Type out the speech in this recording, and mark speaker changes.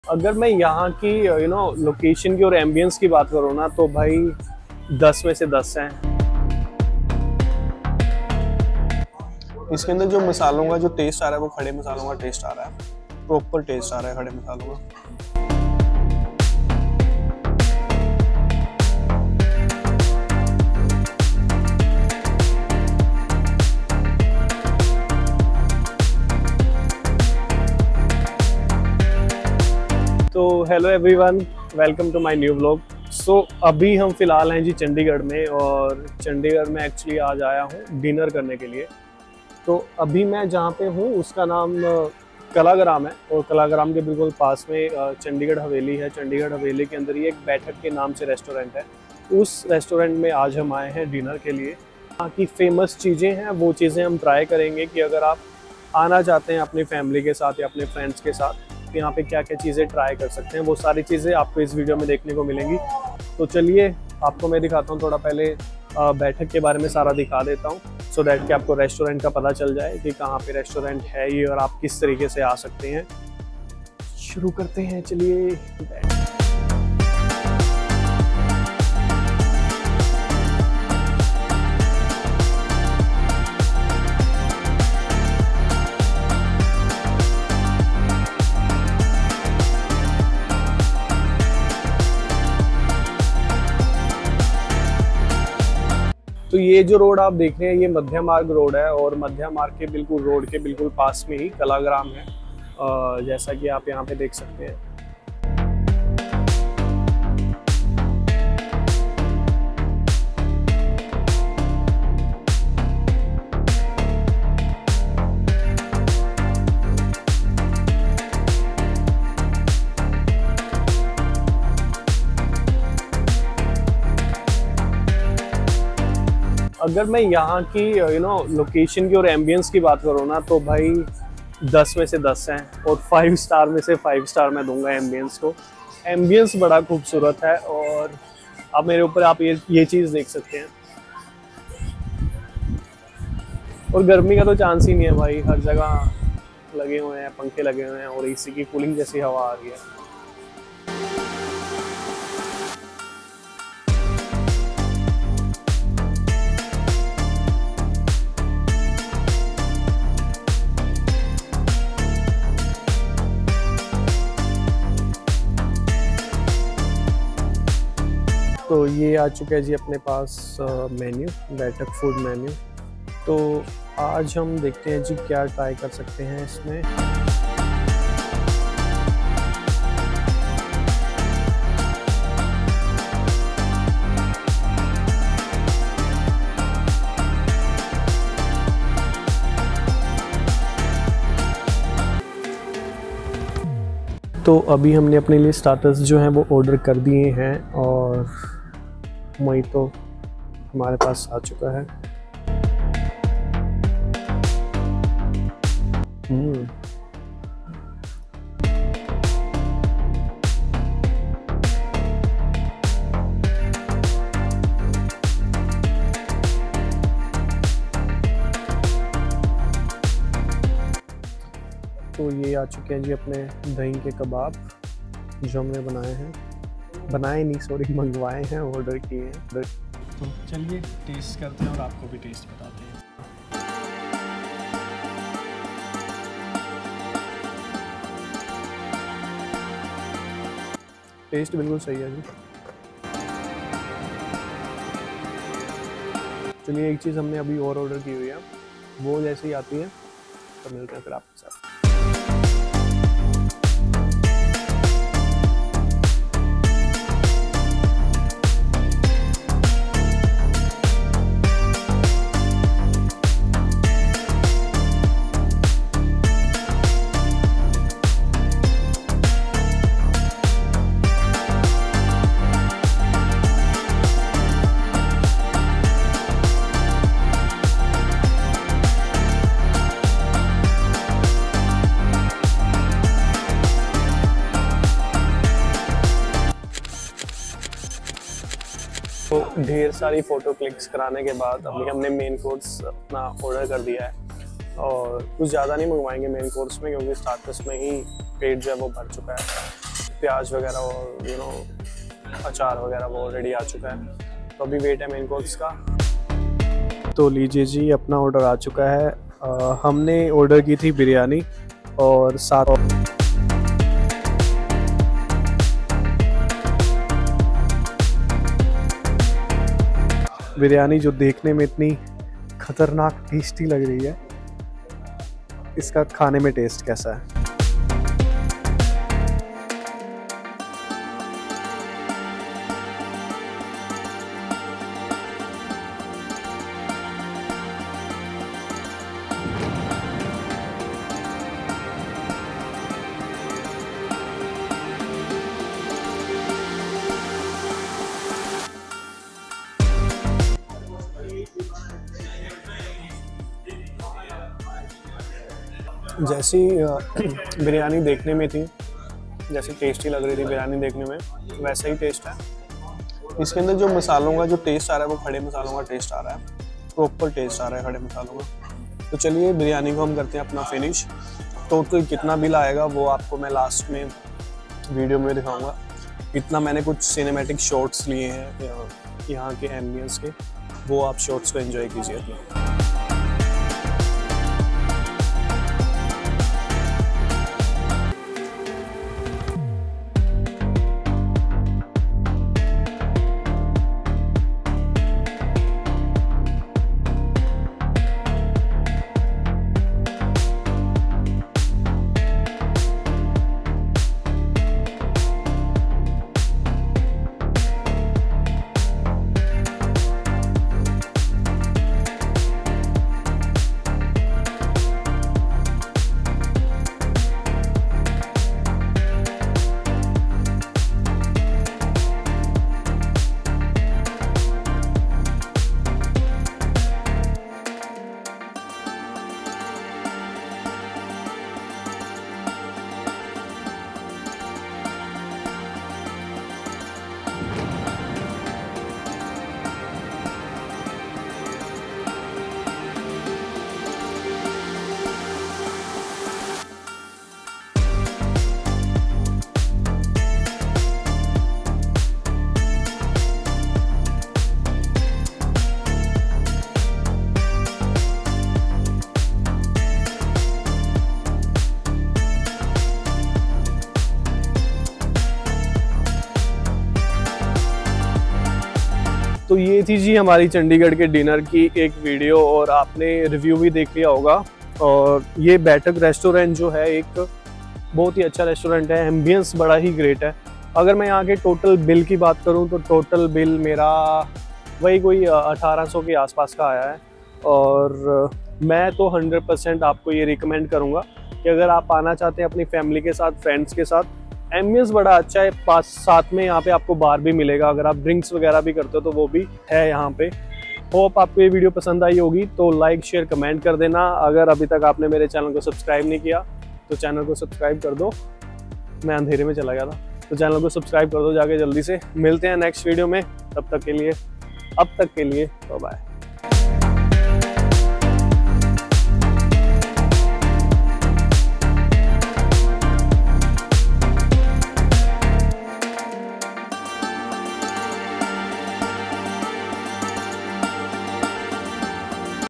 Speaker 1: अगर मैं यहाँ की लोकेशन की और एम्बियंस की बात करूँ ना, तो भाई 10 में से 10 हैं।
Speaker 2: इसके अंदर जो मसालों का जो टेस्ट आ रहा है वो खड़े मसालों का टेस्ट आ रहा है, प्रॉपर टेस्ट आ रहा है खड़े मसालों का।
Speaker 1: तो hello everyone, welcome to my new vlog. So अभी हम फिलहाल हैं जी चंडीगढ़ में, और चंडीगढ़ में एक्चुअली आज आया हूँ डिनर करने के लिए। तो अभी मैं जहाँ पे हूँ उसका नाम कलाग्राम है, और कलाग्राम के बिल्कुल पास में चंडीगढ़ हवेली है। चंडीगढ़ हवेली के अंदर ही एक बैठक के नाम से रेस्टोरेंट है। उस रेस्टोरेंट में आज हम आए हैं डिनर के लिए। यहाँ की फेमस चीज़ें हैं, वो चीज़ें हम ट्राई करेंगे कि अगर आप आना चाहते हैं अपनी फैमिली के साथ या अपने फ्रेंड्स के साथ, यहाँ पे क्या क्या चीज़ें ट्राई कर सकते हैं, वो सारी चीज़ें आपको इस वीडियो में देखने को मिलेंगी। तो चलिए आपको मैं दिखाता हूँ, थोड़ा पहले बैठक के बारे में सारा दिखा देता हूँ, सो दैट कि आपको रेस्टोरेंट का पता चल जाए कि कहाँ पे रेस्टोरेंट है ये और आप किस तरीके से आ सकते हैं। शुरू करते हैं, चलिए। तो ये जो रोड आप देख रहे हैं ये मध्य मार्ग रोड है, और मध्य मार्ग के बिल्कुल रोड के बिल्कुल पास में ही कलाग्राम है, जैसा कि आप यहाँ पे देख सकते हैं। अगर मैं यहाँ की लोकेशन की और एम्बियंस की बात करूँ ना, तो भाई 10 में से 10 हैं, और 5 स्टार में से 5 स्टार मैं दूंगा एम्बियंस को। एम्बियंस बड़ा खूबसूरत है, और अब मेरे ऊपर आप ये चीज़ देख सकते हैं। और गर्मी का तो चांस ही नहीं है भाई, हर जगह लगे हुए हैं पंखे, लगे हुए हैं, और एसी की कूलिंग जैसी हवा आ रही है। तो ये आ चुका है जी अपने पास मेन्यू, बैठक फूड मेन्यू। तो आज हम देखते हैं जी क्या ट्राई कर सकते हैं इसमें। तो अभी हमने अपने लिए स्टार्टर्स जो हैं वो ऑर्डर कर दिए हैं, और मोहितो हमारे पास आ चुका है। तो ये आ चुके हैं जी अपने दही के कबाब, जो हमने बनाए नहीं सॉरी मंगवाए हैं, ऑर्डर किए हैं।
Speaker 2: तो चलिए टेस्ट करते हैं और आपको भी टेस्ट बताते हैं।
Speaker 1: टेस्ट बिल्कुल सही है जी। चलिए एक चीज़ हमने अभी और ऑर्डर की हुई है, वो जैसे ही आती है तो मिलते हैं फिर आपके साथ। तो ढेर सारी फ़ोटो क्लिक्स कराने के बाद अभी हमने मेन कोर्स अपना ऑर्डर कर दिया है, और कुछ ज़्यादा नहीं मंगवाएंगे मेन कोर्स में, क्योंकि स्टार्टर्स में ही पेट जो है वो भर चुका है।
Speaker 2: प्याज वगैरह और अचार वगैरह वो ऑलरेडी आ चुका है। तो अभी वेट है मेन कोर्स का।
Speaker 1: तो लीजिए जी, अपना ऑर्डर आ चुका है। हमने ऑर्डर की थी बिरयानी और साथ बिरयानी जो देखने में इतनी खतरनाक टेस्टी लग रही है, इसका खाने में टेस्ट कैसा है।
Speaker 2: जैसी बिरयानी देखने में थी, जैसी टेस्टी लग रही थी बिरयानी देखने में, वैसा ही टेस्ट है। इसके अंदर जो मसालों का जो टेस्ट आ रहा है वो खड़े मसालों का टेस्ट आ रहा है, प्रॉपर टेस्ट आ रहा है खड़े मसालों का। तो चलिए बिरयानी को हम करते हैं अपना फिनिश। टोटल कितना बिल आएगा वो आपको मैं लास्ट में वीडियो में दिखाऊंगा। इतना मैंने कुछ सिनेमैटिक शॉट्स लिए हैं यहाँ के एम्बियंस के, वो आप शॉट्स को एंजॉय कीजिए।
Speaker 1: तो ये थी जी हमारी चंडीगढ़ के डिनर की एक वीडियो, और आपने रिव्यू भी देख लिया होगा। और ये बैठक रेस्टोरेंट जो है एक बहुत ही अच्छा रेस्टोरेंट है, एम्बियंस बड़ा ही ग्रेट है। अगर मैं यहाँ के टोटल बिल की बात करूँ तो टोटल बिल मेरा वही कोई 1800 के आसपास का आया है। और मैं तो 100% आपको ये रिकमेंड करूँगा कि अगर आप आना चाहते हैं अपनी फैमिली के साथ, फ्रेंड्स के साथ, एम्बियंस बड़ा अच्छा है। पास साथ में यहाँ पे आपको बार भी मिलेगा, अगर आप ड्रिंक्स वगैरह भी करते हो तो वो भी है यहाँ पे। होप आपको ये वीडियो पसंद आई होगी, तो लाइक शेयर कमेंट कर देना। अगर अभी तक आपने मेरे चैनल को सब्सक्राइब नहीं किया तो चैनल को सब्सक्राइब कर दो। मैं अंधेरे में चला गया था, तो चैनल को सब्सक्राइब कर दो जाके जल्दी से। मिलते हैं नेक्स्ट वीडियो में, तब तक के लिए, अब तक के लिए बाय बाय।